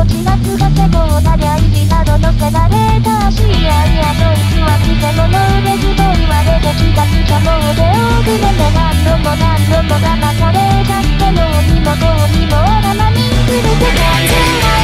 ちがすがせこうな大事なの乗せられた足いやいやそいつは偽物ですと言われてきたつかもう手をくれて何度も何度も騙されたってどうにもこうにも生身する世界